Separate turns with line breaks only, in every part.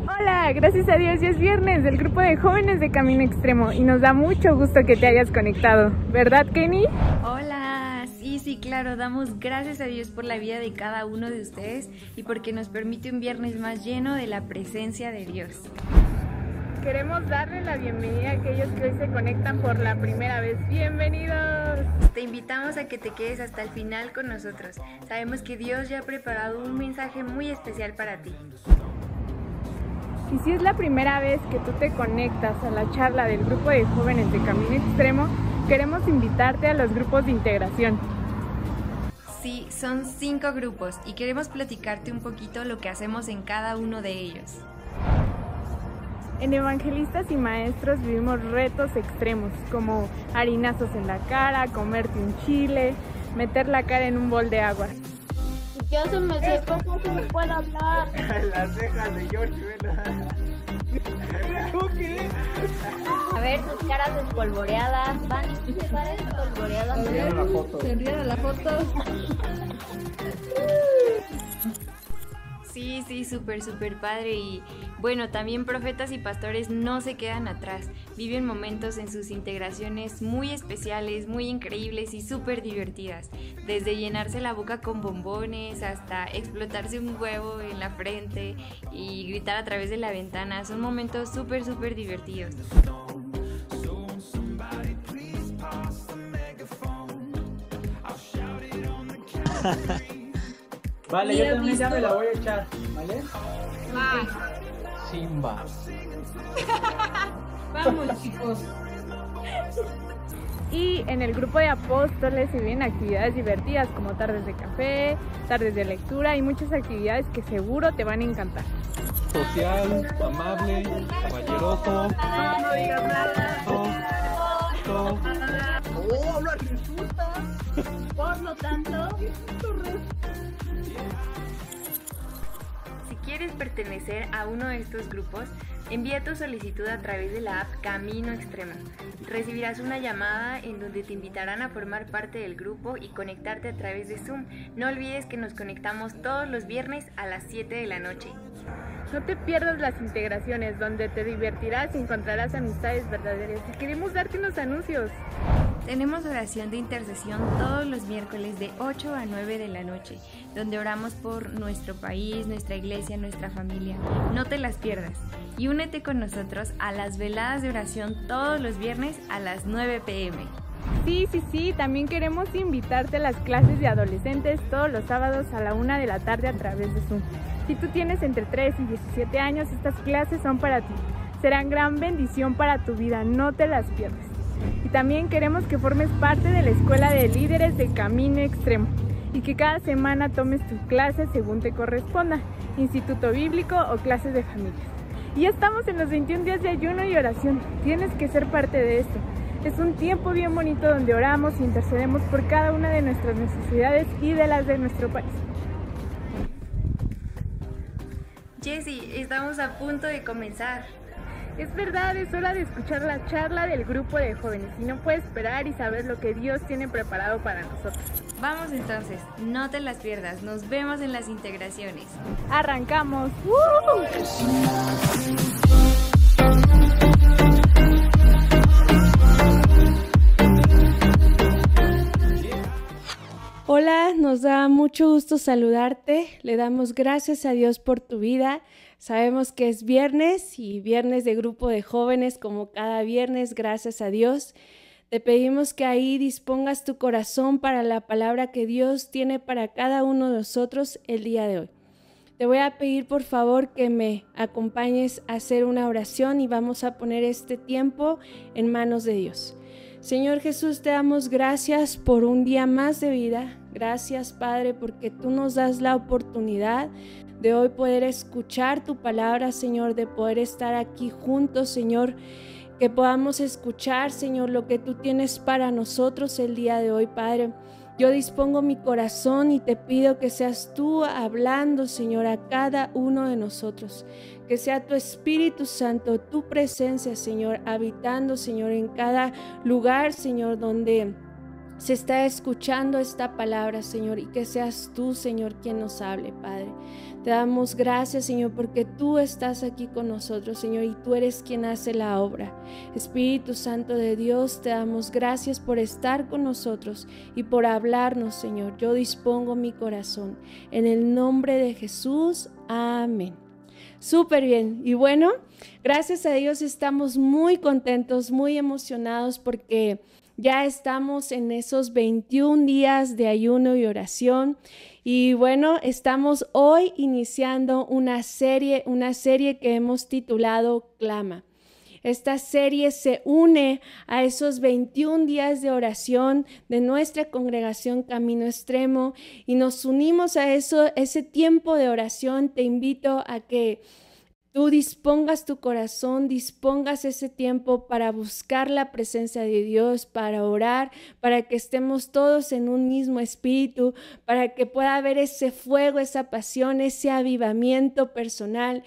Hola, gracias a Dios ya es viernes del grupo de jóvenes de Camino Extremo y nos da mucho gusto que te hayas conectado, ¿verdad, Kenny?
Hola, sí, claro, damos gracias a Dios por la vida de cada uno de ustedes y porque nos permite un viernes más lleno de la presencia de Dios.
Queremos darle la bienvenida a aquellos que hoy se conectan por la primera vez. ¡Bienvenidos!
Te invitamos a que te quedes hasta el final con nosotros. Sabemos que Dios ya ha preparado un mensaje muy especial para ti.
Y si es la primera vez que tú te conectas a la charla del grupo de jóvenes de Camino Extremo, queremos invitarte a los grupos de integración.
Sí, son 5 grupos y queremos platicarte un poquito lo que hacemos en cada uno de ellos.
En Evangelistas y Maestros vivimos retos extremos como harinazos en la cara, comerte un chile, meter la cara en un bol de agua.
Ya se me secó, no se me puede hablar.
Las cejas de George,
A ver sus caras espolvoreadas. Van y sus caras espolvoreadas.
Se ríe
de la foto.
Sí, súper padre. Y bueno, también profetas y pastores no se quedan atrás. Viven momentos en sus integraciones muy especiales, muy increíbles y súper divertidas. Desde llenarse la boca con bombones hasta explotarse un huevo en la frente y gritar a través de la ventana. Son momentos súper divertidos.
Vale, yo también ya me la voy a echar, ¿vale?
Va.
Simba.
Vamos, chicos.
Y en el grupo de apóstoles se vienen actividades divertidas como tardes de café, tardes de lectura y muchas actividades que seguro te van a encantar.
Social, amable, caballeroso.
No digas nada.
¡Oh, habla resulta!
Por lo tanto,
Si quieres pertenecer a uno de estos grupos, envía tu solicitud a través de la app Camino Extremo. Recibirás una llamada en donde te invitarán a formar parte del grupo y conectarte a través de Zoom. No olvides que nos conectamos todos los viernes a las 7 de la noche.
No te pierdas las integraciones donde te divertirás y encontrarás amistades verdaderas. Y queremos darte unos anuncios.
Tenemos oración de intercesión todos los miércoles de 8 a 9 de la noche, donde oramos por nuestro país, nuestra iglesia, nuestra familia. No te las pierdas. Y únete con nosotros a las veladas de oración todos los viernes a las 9 p.m.
Sí, también queremos invitarte a las clases de adolescentes todos los sábados a la 1 de la tarde a través de Zoom. Si tú tienes entre 3 y 17 años, estas clases son para ti. Serán gran bendición para tu vida, no te las pierdas. Y también queremos que formes parte de la Escuela de Líderes de Camino Extremo y que cada semana tomes tus clases según te corresponda, instituto bíblico o clases de familias. Y ya estamos en los 21 días de ayuno y oración. Tienes que ser parte de esto. Es un tiempo bien bonito donde oramos e intercedemos por cada una de nuestras necesidades y de las de nuestro país.
Jessie, estamos a punto de comenzar.
Es verdad, es hora de escuchar la charla del grupo de jóvenes y no puedes esperar y saber lo que Dios tiene preparado para nosotros.
Vamos entonces, no te las pierdas, nos vemos en las integraciones.
¡Arrancamos!
Hola, nos da mucho gusto saludarte. Le damos gracias a Dios por tu vida. Sabemos que es viernes y viernes de grupo de jóvenes como cada viernes, gracias a Dios. Te pedimos que ahí dispongas tu corazón para la palabra que Dios tiene para cada uno de nosotros el día de hoy. Te voy a pedir por favor que me acompañes a hacer una oración y vamos a poner este tiempo en manos de Dios. Señor Jesús, te damos gracias por un día más de vida. Gracias, Padre, porque tú nos das la oportunidad de hoy poder escuchar tu palabra, Señor, de poder estar aquí juntos, Señor, que podamos escuchar, Señor, lo que tú tienes para nosotros el día de hoy, Padre. Yo dispongo mi corazón y te pido que seas tú hablando, Señor, a cada uno de nosotros. Que sea tu Espíritu Santo, tu presencia, Señor, habitando, Señor, en cada lugar, Señor, donde se está escuchando esta palabra, Señor, y que seas tú, Señor, quien nos hable, Padre. Te damos gracias, Señor, porque tú estás aquí con nosotros, Señor, y tú eres quien hace la obra. Espíritu Santo de Dios, te damos gracias por estar con nosotros y por hablarnos, Señor. Yo dispongo mi corazón. En el nombre de Jesús, amén. Súper bien. Y bueno, gracias a Dios estamos muy contentos, muy emocionados porque ya estamos en esos 21 días de ayuno y oración. Y bueno, estamos hoy iniciando una serie que hemos titulado Clama. Esta serie se une a esos 21 días de oración de nuestra congregación Camino Extremo y nos unimos a ese tiempo de oración. Te invito a que tú dispongas tu corazón, dispongas ese tiempo para buscar la presencia de Dios, para orar, para que estemos todos en un mismo espíritu, para que pueda haber ese fuego, esa pasión, ese avivamiento personal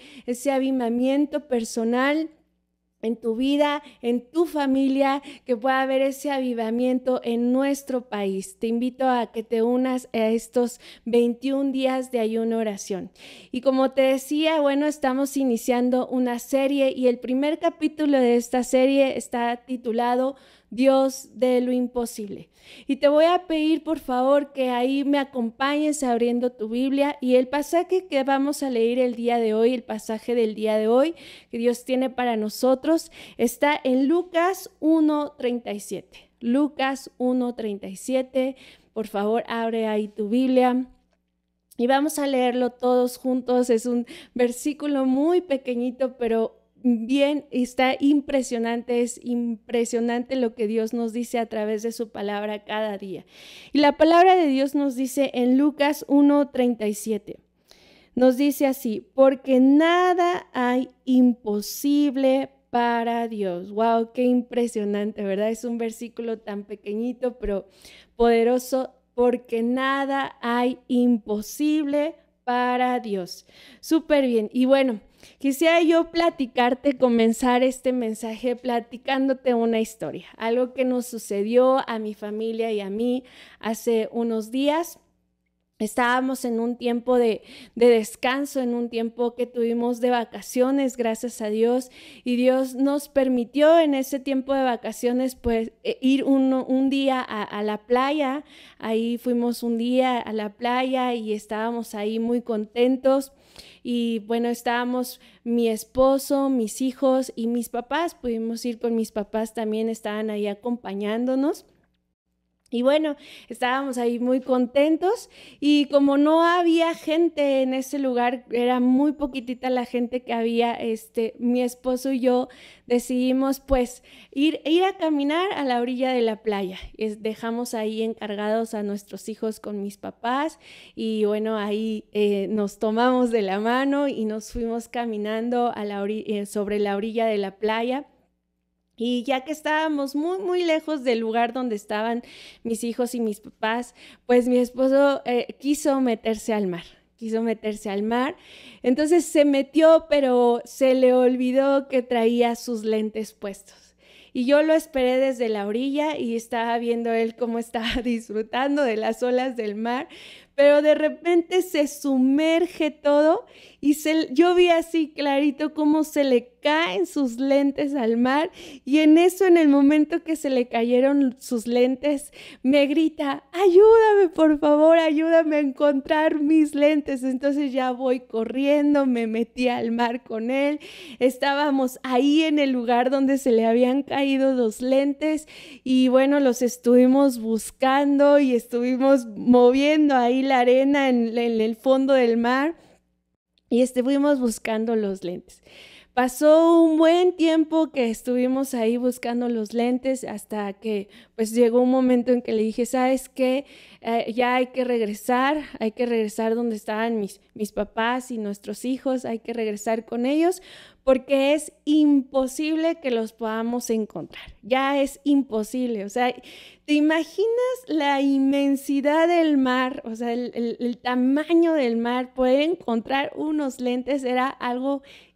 en tu vida, en tu familia, que pueda haber ese avivamiento en nuestro país. Te invito a que te unas a estos 21 días de ayuno oración. Y como te decía, bueno, estamos iniciando una serie y el primer capítulo de esta serie está titulado Dios de lo imposible. Y te voy a pedir por favor que ahí me acompañes abriendo tu Biblia y el pasaje que vamos a leer el día de hoy, el pasaje del día de hoy que Dios tiene para nosotros, está en Lucas 1:37. Lucas 1:37. Por favor, abre ahí tu Biblia. Y vamos a leerlo todos juntos. Es un versículo muy pequeñito, pero bien, está impresionante, es impresionante lo que Dios nos dice a través de su palabra cada día. Y la palabra de Dios nos dice en Lucas 1:37, nos dice así: porque nada hay imposible para Dios. ¡Wow! ¡Qué impresionante!, ¿verdad? Es un versículo tan pequeñito, pero poderoso, porque nada hay imposible para Dios. Súper bien. Y bueno, quisiera yo comenzar este mensaje platicándote una historia, algo que nos sucedió a mi familia y a mí hace unos días. Estábamos en un tiempo de descanso, en un tiempo que tuvimos de vacaciones, gracias a Dios, y Dios nos permitió en ese tiempo de vacaciones pues ir un día a la playa. Ahí fuimos un día a la playa y estábamos ahí muy contentos. Y bueno, estábamos mi esposo, mis hijos y mis papás. Pudimos ir con mis papás, también estaban ahí acompañándonos. Y bueno, estábamos ahí muy contentos y como no había gente en ese lugar, era muy poquitita la gente que había, mi esposo y yo decidimos pues ir a caminar a la orilla de la playa. Dejamos ahí encargados a nuestros hijos con mis papás y bueno, ahí nos tomamos de la mano y nos fuimos caminando a sobre la orilla de la playa. Y ya que estábamos muy, muy lejos del lugar donde estaban mis hijos y mis papás, pues mi esposo quiso meterse al mar. Entonces se metió, pero se le olvidó que traía sus lentes puestos. Y yo lo esperé desde la orilla y estaba viendo él cómo estaba disfrutando de las olas del mar, pero de repente se sumerge todo y yo vi así clarito cómo se le caen sus lentes al mar y en el momento que se le cayeron sus lentes, me grita: ayúdame, por favor, ayúdame a encontrar mis lentes. Entonces ya voy corriendo, me metí al mar con él, estábamos ahí en el lugar donde se le habían caído los lentes y bueno, los estuvimos buscando y estuvimos moviendo ahí la arena en el fondo del mar y estuvimos buscando los lentes. Pasó un buen tiempo que estuvimos ahí buscando los lentes hasta que pues llegó un momento en que le dije: ¿sabes qué? Ya hay que regresar donde estaban mis papás y nuestros hijos, hay que regresar con ellos porque es imposible que los podamos encontrar, ya es imposible. O sea, ¿te imaginas la inmensidad del mar? O sea, el tamaño del mar, poder encontrar unos lentes era algo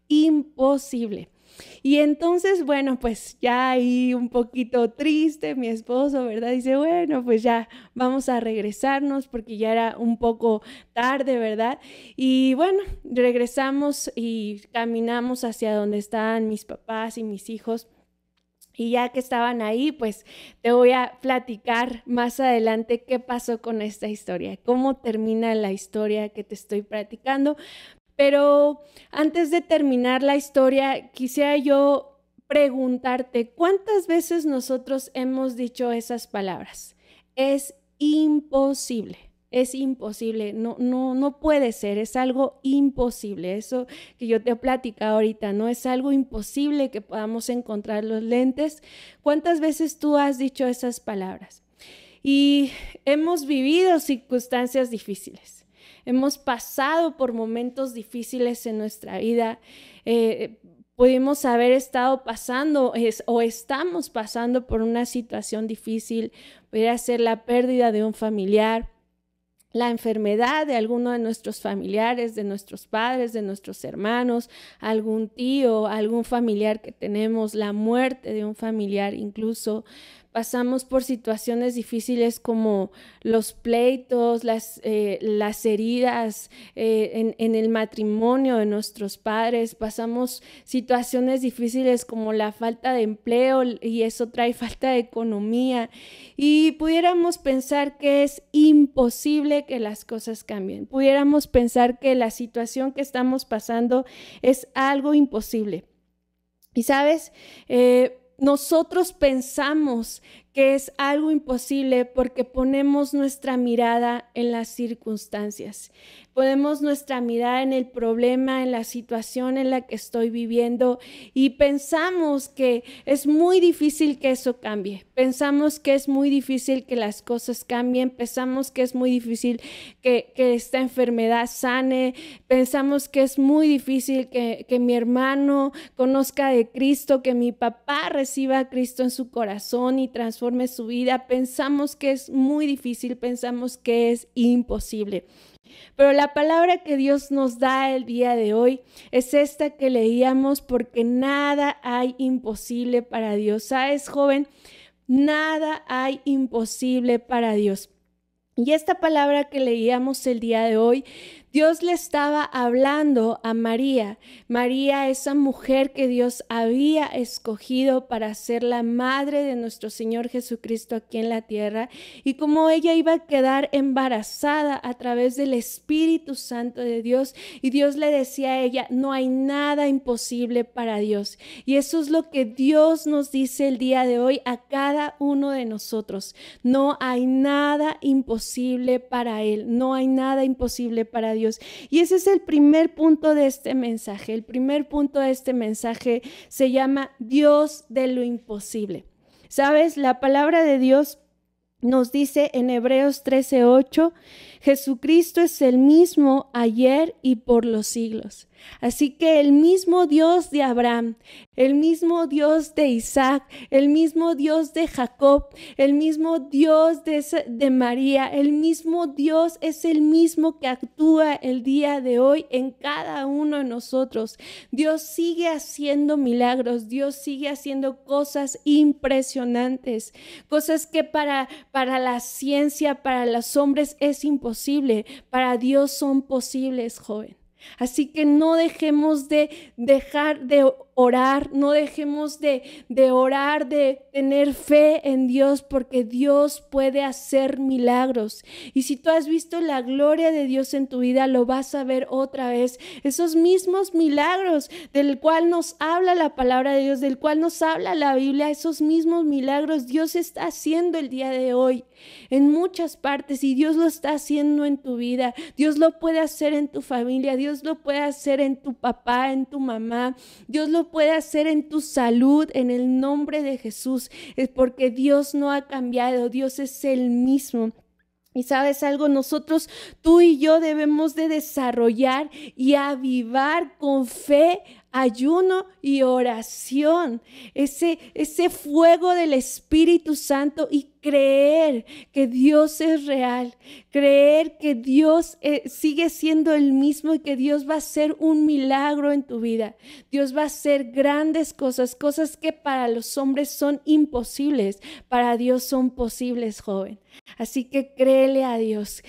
imposible. Y entonces, bueno, pues ya ahí un poquito triste mi esposo, ¿verdad? Dice, bueno, pues ya vamos a regresarnos porque ya era un poco tarde, ¿verdad? Y bueno, regresamos y caminamos hacia donde estaban mis papás y mis hijos. Y ya que estaban ahí, pues te voy a platicar más adelante qué pasó con esta historia, cómo termina la historia que te estoy platicando. Pero antes de terminar la historia, quisiera yo preguntarte, ¿cuántas veces nosotros hemos dicho esas palabras? Es imposible. Es imposible, no puede ser, es algo imposible. Eso que yo te he platicado ahorita, ¿no? Es algo imposible que podamos encontrar los lentes. ¿Cuántas veces tú has dicho esas palabras? Y hemos vivido circunstancias difíciles. Hemos pasado por momentos difíciles en nuestra vida. Pudimos haber estado pasando o estamos pasando por una situación difícil. Pudiera ser la pérdida de un familiar, la enfermedad de alguno de nuestros familiares, de nuestros padres, de nuestros hermanos, algún tío, algún familiar que tenemos, la muerte de un familiar incluso. Pasamos por situaciones difíciles como los pleitos, las heridas en el matrimonio de nuestros padres. Pasamos situaciones difíciles como la falta de empleo y eso trae falta de economía. Y pudiéramos pensar que es imposible que las cosas cambien. Pudiéramos pensar que la situación que estamos pasando es algo imposible. Y sabes, nosotros pensamos que es algo imposible porque ponemos nuestra mirada en las circunstancias. Ponemos nuestra mirada en el problema, en la situación en la que estoy viviendo y pensamos que es muy difícil que eso cambie. Pensamos que es muy difícil que las cosas cambien. Pensamos que es muy difícil que esta enfermedad sane. Pensamos que es muy difícil que mi hermano conozca de Cristo, que mi papá reciba a Cristo en su corazón y transforme su vida. Pensamos que es muy difícil, pensamos que es imposible. Pero la palabra que Dios nos da el día de hoy es esta que leíamos, porque nada hay imposible para Dios. ¿Sabes, joven? Nada hay imposible para Dios. Y esta palabra que leíamos el día de hoy, Dios le estaba hablando a María. María, esa mujer que Dios había escogido para ser la madre de nuestro Señor Jesucristo aquí en la tierra. Y como ella iba a quedar embarazada a través del Espíritu Santo de Dios. Y Dios le decía a ella, no hay nada imposible para Dios. Y eso es lo que Dios nos dice el día de hoy a cada uno de nosotros. No hay nada imposible para Él. No hay nada imposible para Dios. Y ese es el primer punto de este mensaje. El primer punto de este mensaje se llama Dios de lo imposible. ¿Sabes? La palabra de Dios nos dice en Hebreos 13:8, Jesucristo es el mismo ayer y por los siglos. Así que el mismo Dios de Abraham, el mismo Dios de Isaac, el mismo Dios de Jacob, el mismo Dios de María, el mismo Dios es el mismo que actúa el día de hoy en cada uno de nosotros. Dios sigue haciendo milagros, Dios sigue haciendo cosas impresionantes, cosas que para la ciencia, para los hombres es imposible, para Dios son posibles, joven. Así que no dejemos de dejar de orar, no dejemos de orar, de tener fe en Dios, porque Dios puede hacer milagros. Y si tú has visto la gloria de Dios en tu vida, lo vas a ver otra vez. Esos mismos milagros del cual nos habla la palabra de Dios, del cual nos habla la Biblia, esos mismos milagros Dios está haciendo el día de hoy en muchas partes, y Dios lo está haciendo en tu vida. Dios lo puede hacer en tu familia, Dios lo puede hacer en tu papá, en tu mamá, Dios lo puede hacer en tu salud, en el nombre de Jesús. Es porque Dios no ha cambiado, Dios es el mismo. Y sabes algo, nosotros, tú y yo debemos de desarrollar y avivar con fe ayuno y oración, ese fuego del Espíritu Santo y creer que Dios es real, creer que Dios sigue siendo el mismo y que Dios va a hacer un milagro en tu vida. Dios va a hacer grandes cosas, cosas que para los hombres son imposibles, para Dios son posibles, joven. Así que créele a Dios,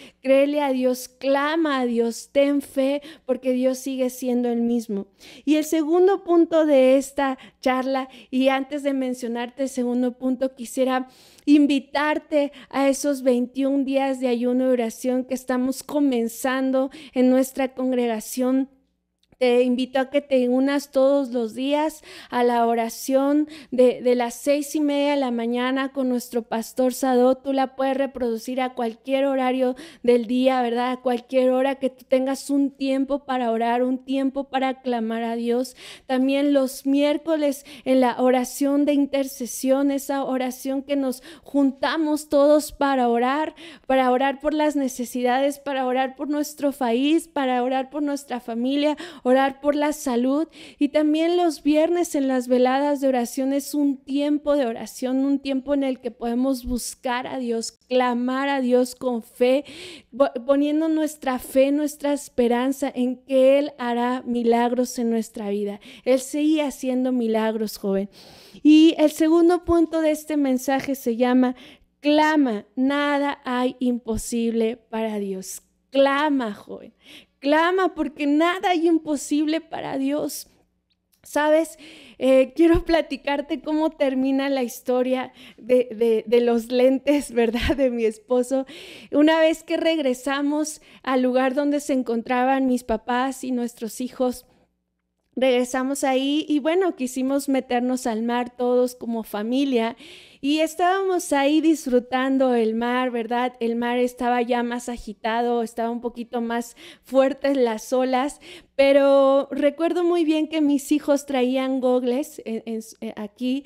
clama a Dios, ten fe porque Dios sigue siendo el mismo. Y el segundo punto de esta charla, y antes de mencionarte el segundo punto, quisiera invitarte a esos 21 días de ayuno y oración que estamos comenzando en nuestra congregación. Te invito a que te unas todos los días a la oración de las 6:30 de la mañana con nuestro pastor Sadot. Tú la puedes reproducir a cualquier horario del día, ¿verdad? A cualquier hora que tú tengas un tiempo para orar, un tiempo para clamar a Dios. También los miércoles en la oración de intercesión, esa oración que nos juntamos todos para orar por las necesidades, para orar por nuestro país, para orar por nuestra familia, orar por la salud. Y también los viernes en las veladas de oración es un tiempo de oración, un tiempo en el que podemos buscar a Dios, clamar a Dios con fe, poniendo nuestra fe, nuestra esperanza en que Él hará milagros en nuestra vida. Él sigue haciendo milagros, joven. Y el segundo punto de este mensaje se llama clama. Nada hay imposible para Dios. Clama, joven. Clama porque nada hay imposible para Dios. ¿Sabes? Quiero platicarte cómo termina la historia de los lentes, ¿verdad? De mi esposo. Una vez que regresamos al lugar donde se encontraban mis papás y nuestros hijos, regresamos ahí y bueno, quisimos meternos al mar todos como familia y estábamos ahí disfrutando el mar, ¿verdad? El mar estaba ya más agitado, estaba un poquito más fuertes las olas, pero recuerdo muy bien que mis hijos traían gogles aquí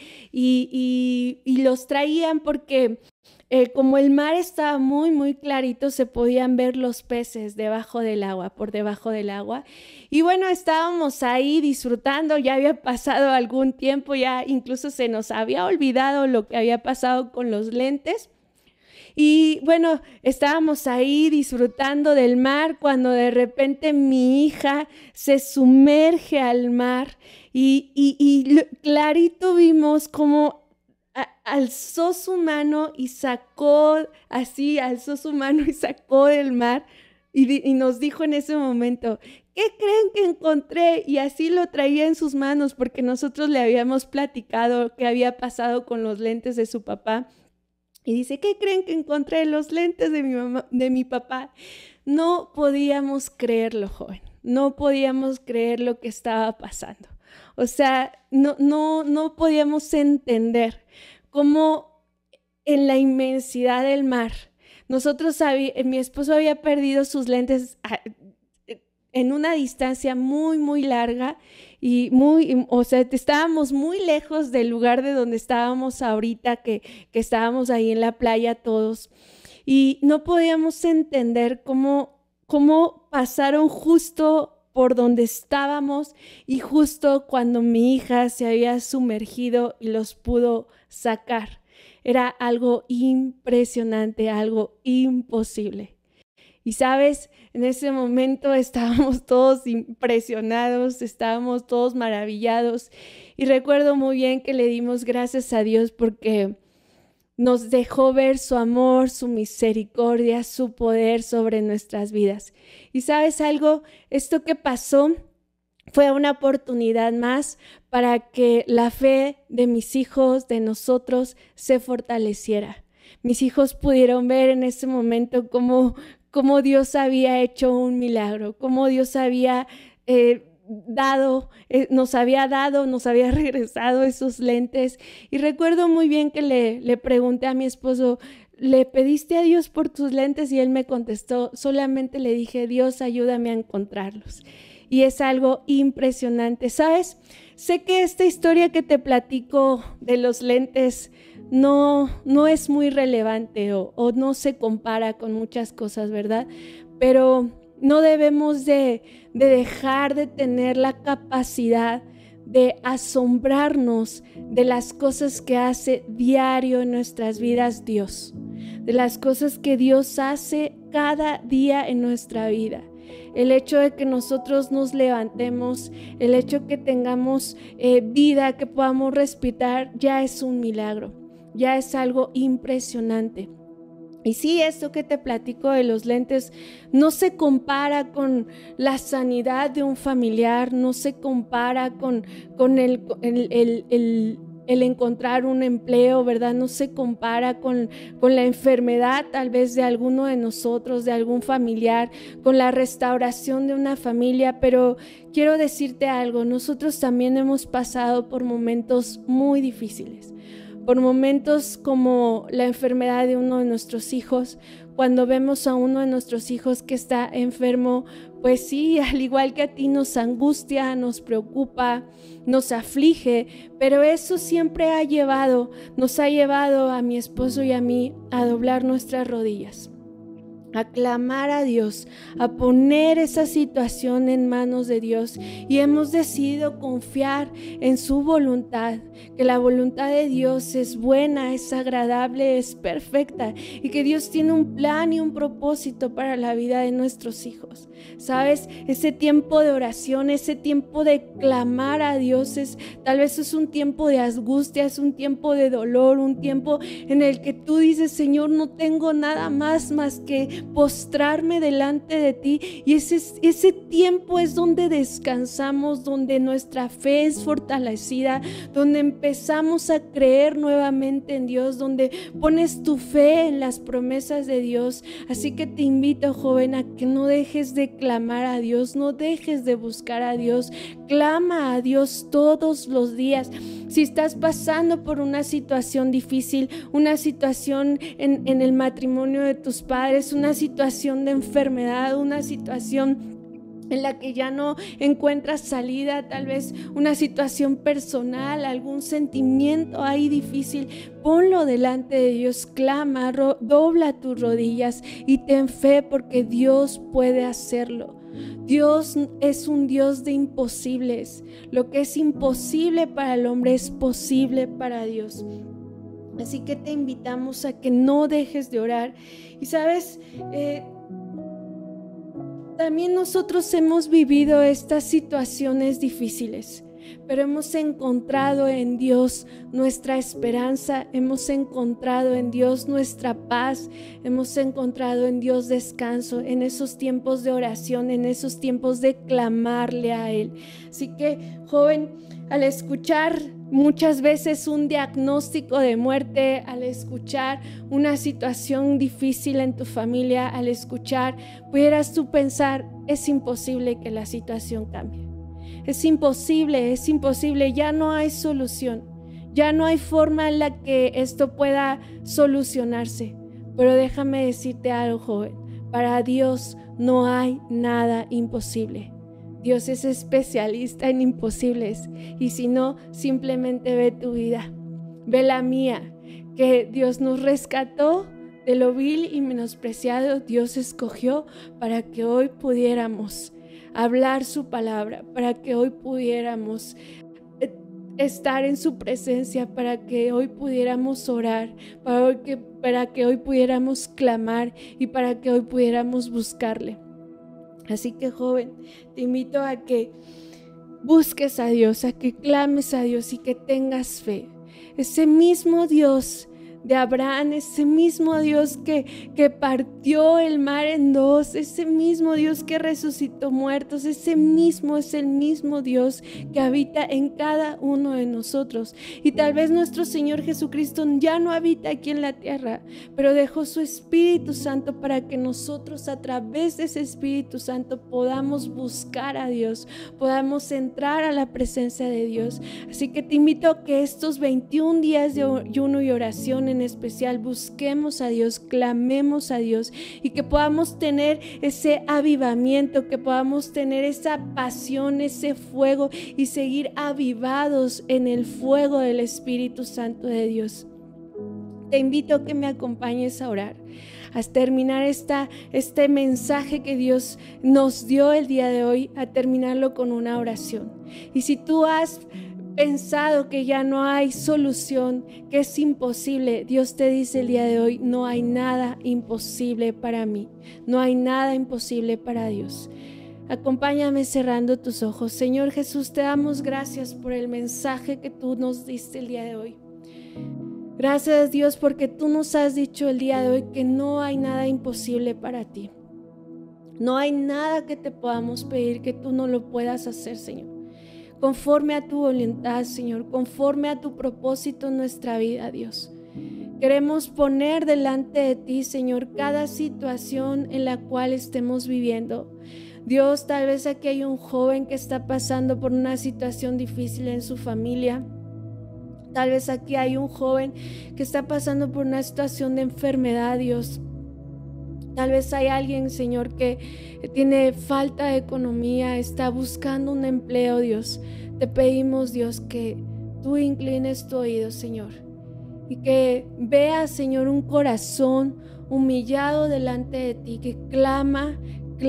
y los traían porque como el mar estaba muy, muy clarito, se podían ver los peces debajo del agua, por debajo del agua. Y bueno, estábamos ahí disfrutando, ya había pasado algún tiempo, ya incluso se nos había olvidado lo que había pasado con los lentes. Y bueno, estábamos ahí disfrutando del mar cuando de repente mi hija se sumerge al mar y clarito vimos cómo alzó su mano y sacó del mar y nos dijo en ese momento, ¿qué creen que encontré? Y así lo traía en sus manos porque nosotros le habíamos platicado qué había pasado con los lentes de su papá. Y dice, ¿qué creen que encontré? Los lentes de mi papá. No podíamos creerlo, joven. No podíamos creer lo que estaba pasando. O sea, no podíamos entender cómo en la inmensidad del mar, mi esposo había perdido sus lentes en una distancia muy, muy larga y estábamos muy lejos del lugar de donde estábamos ahorita, que estábamos ahí en la playa todos. Y no podíamos entender cómo pasaron justo por donde estábamos y justo cuando mi hija se había sumergido y los pudo sacar. Era algo impresionante, algo imposible. Y sabes, en ese momento estábamos todos impresionados, estábamos todos maravillados. Y recuerdo muy bien que le dimos gracias a Dios porque nos dejó ver su amor, su misericordia, su poder sobre nuestras vidas. Y sabes algo, esto que pasó fue una oportunidad más para que la fe de mis hijos, de nosotros, se fortaleciera. Mis hijos pudieron ver en ese momento cómo Dios había hecho un milagro, cómo Dios había nos había regresado esos lentes. Y recuerdo muy bien que le pregunté a mi esposo, ¿le pediste a Dios por tus lentes? Y él me contestó, solamente le dije, Dios, ayúdame a encontrarlos. Y es algo impresionante, ¿sabes? Sé que esta historia que te platico de los lentes no es muy relevante o no se compara con muchas cosas, ¿verdad? Pero no debemos de dejar de tener la capacidad de asombrarnos de las cosas que hace diario en nuestras vidas Dios, de las cosas que Dios hace cada día en nuestra vida. El hecho de que nosotros nos levantemos, el hecho de que tengamos vida, que podamos respirar, ya es un milagro, ya es algo impresionante. Y sí, esto que te platico de los lentes no se compara con la sanidad de un familiar, no se compara con el encontrar un empleo, ¿verdad? No se compara con la enfermedad tal vez de alguno de nosotros, de algún familiar, con la restauración de una familia, pero quiero decirte algo, nosotros también hemos pasado por momentos muy difíciles, por momentos como la enfermedad de uno de nuestros hijos. Cuando vemos a uno de nuestros hijos que está enfermo, pues sí, al igual que a ti nos angustia, nos preocupa, nos aflige, pero eso siempre nos ha llevado a mi esposo y a mí a doblar nuestras rodillas, a clamar a Dios, a poner esa situación en manos de Dios, y hemos decidido confiar en su voluntad, que la voluntad de Dios es buena, es agradable, es perfecta, y que Dios tiene un plan y un propósito para la vida de nuestros hijos. ¿Sabes? Ese tiempo de oración, ese tiempo de clamar a Dios, tal vez es un tiempo de angustia, es un tiempo de dolor, un tiempo en el que tú dices, Señor, no tengo nada más que postrarme delante de ti, y ese tiempo es donde descansamos, donde nuestra fe es fortalecida, donde empezamos a creer nuevamente en Dios, donde pones tu fe en las promesas de Dios. Así que te invito, joven, a que no dejes de clamar a Dios, no dejes de buscar a Dios, clama a Dios todos los días. Si estás pasando por una situación difícil, una situación en el matrimonio de tus padres, una situación de enfermedad, una situación en la que ya no encuentras salida, tal vez una situación personal, algún sentimiento ahí difícil, ponlo delante de Dios, clama, dobla tus rodillas y ten fe, porque Dios puede hacerlo. Dios es un Dios de imposibles. Lo que es imposible para el hombre es posible para Dios. Así que te invitamos a que no dejes de orar. Y sabes, también nosotros hemos vivido estas situaciones difíciles, pero hemos encontrado en Dios nuestra esperanza, hemos encontrado en Dios nuestra paz, hemos encontrado en Dios descanso, en esos tiempos de oración, en esos tiempos de clamarle a Él. Así que, joven, al escuchar muchas veces un diagnóstico de muerte, al escuchar una situación difícil en tu familia, al escuchar, pudieras tú pensar, es imposible que la situación cambie. Es imposible, ya no hay solución, ya no hay forma en la que esto pueda solucionarse. Pero déjame decirte algo, joven, para Dios no hay nada imposible. Dios es especialista en imposibles, y si no, simplemente ve tu vida, ve la mía, que Dios nos rescató de lo vil y menospreciado. Dios escogió para que hoy pudiéramos hablar su palabra, para que hoy pudiéramos estar en su presencia, para que hoy pudiéramos orar, para que hoy pudiéramos clamar y para que hoy pudiéramos buscarle. Así que, joven, te invito a que busques a Dios, a que clames a Dios y que tengas fe. Ese mismo Dios de Abraham, ese mismo Dios que partió el mar en dos, ese mismo Dios que resucitó muertos, ese mismo es el mismo Dios que habita en cada uno de nosotros. Y tal vez nuestro Señor Jesucristo ya no habita aquí en la tierra, pero dejó su Espíritu Santo para que nosotros, a través de ese Espíritu Santo, podamos buscar a Dios, podamos entrar a la presencia de Dios. Así que te invito a que estos 21 días de ayuno y oración en especial busquemos a Dios, clamemos a Dios, y que podamos tener ese avivamiento, que podamos tener esa pasión, ese fuego, y seguir avivados en el fuego del Espíritu Santo de Dios. Te invito a que me acompañes a orar. a terminar este mensaje que Dios nos dio el día de hoy, a terminarlo con una oración. Y si tú has pensado que ya no hay solución, que es imposible, Dios te dice el día de hoy, no hay nada imposible para mí, no hay nada imposible para Dios. Acompáñame cerrando tus ojos. Señor Jesús, te damos gracias por el mensaje que tú nos diste el día de hoy. Gracias, Dios, porque tú nos has dicho el día de hoy que no hay nada imposible para ti. No hay nada que te podamos pedir que tú no lo puedas hacer, Señor. Conforme a tu voluntad, Señor, conforme a tu propósito en nuestra vida, Dios. Queremos poner delante de ti, Señor, cada situación en la cual estemos viviendo. Dios, tal vez aquí hay un joven que está pasando por una situación difícil en su familia. Tal vez aquí hay un joven que está pasando por una situación de enfermedad, Dios. Tal vez hay alguien, Señor, que tiene falta de economía, está buscando un empleo, Dios. Te pedimos, Dios, que tú inclines tu oído, Señor, y que veas, Señor, un corazón humillado delante de ti, que clama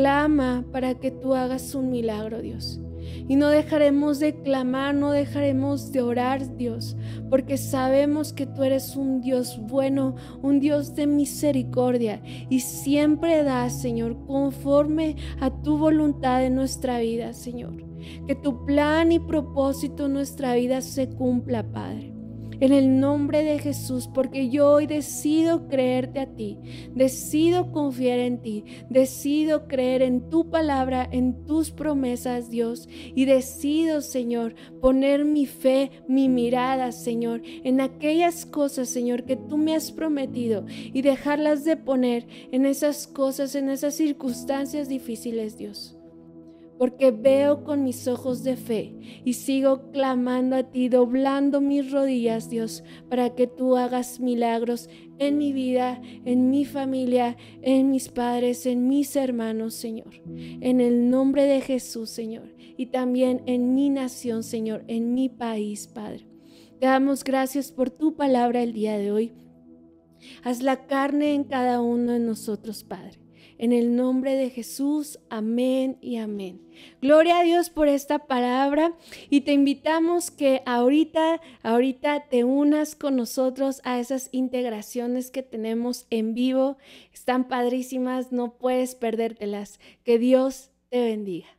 para que tú hagas un milagro, Dios. Y no dejaremos de clamar, no dejaremos de orar, Dios, porque sabemos que tú eres un Dios bueno, un Dios de misericordia, y siempre das, Señor, conforme a tu voluntad en nuestra vida, Señor. Que tu plan y propósito en nuestra vida se cumpla, Padre. En el nombre de Jesús, porque yo hoy decido creerte a ti, decido confiar en ti, decido creer en tu palabra, en tus promesas, Dios, y decido, Señor, poner mi fe, mi mirada, Señor, en aquellas cosas, Señor, que tú me has prometido, y dejarlas de poner en esas cosas, en esas circunstancias difíciles, Dios. Porque veo con mis ojos de fe y sigo clamando a ti, doblando mis rodillas, Dios, para que tú hagas milagros en mi vida, en mi familia, en mis padres, en mis hermanos, Señor. En el nombre de Jesús, Señor, y también en mi nación, Señor, en mi país, Padre. Te damos gracias por tu palabra el día de hoy. Haz la carne en cada uno de nosotros, Padre. En el nombre de Jesús, amén y amén. Gloria a Dios por esta palabra, y te invitamos que ahorita te unas con nosotros a esas integraciones que tenemos en vivo. Están padrísimas, no puedes perdértelas. Que Dios te bendiga.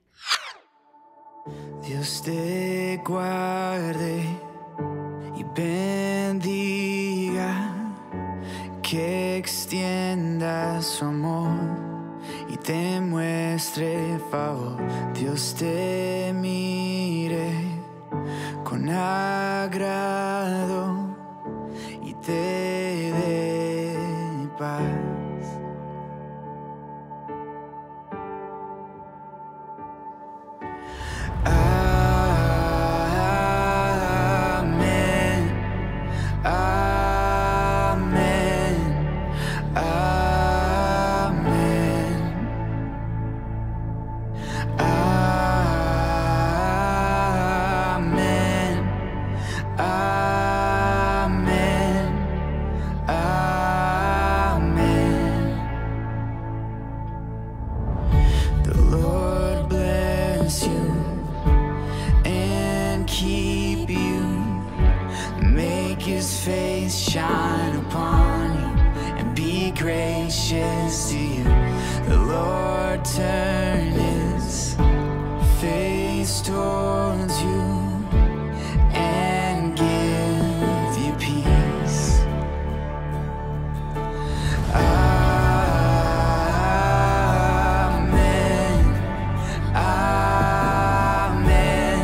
Dios te guarde y bendiga, que extienda su amor y te muestre favor. Dios te mire con agrado y te dé paz. Shine upon you and be gracious to you. The Lord turn his face towards you and give you peace. Amen. Amen.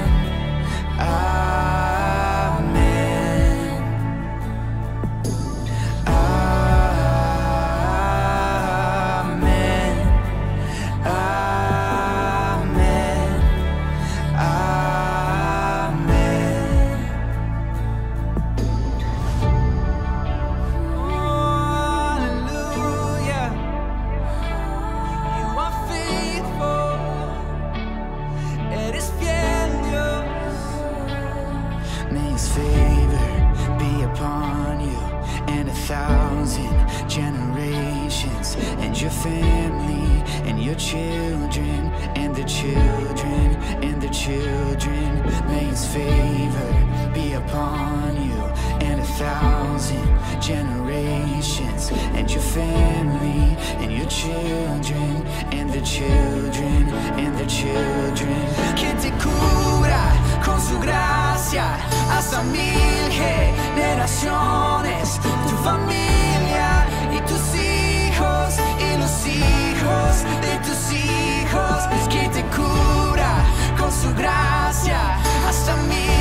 May his favor be upon you and 1,000 generations. and your family and your children and the children and the children. May His favor be upon you and 1,000 generations and your family and your children and the children and the children. Que te cubra con su gracia hasta 1000 generaciones, tu familia y tus hijos y los hijos de tus hijos. Que te cubra con su gracia hasta 1000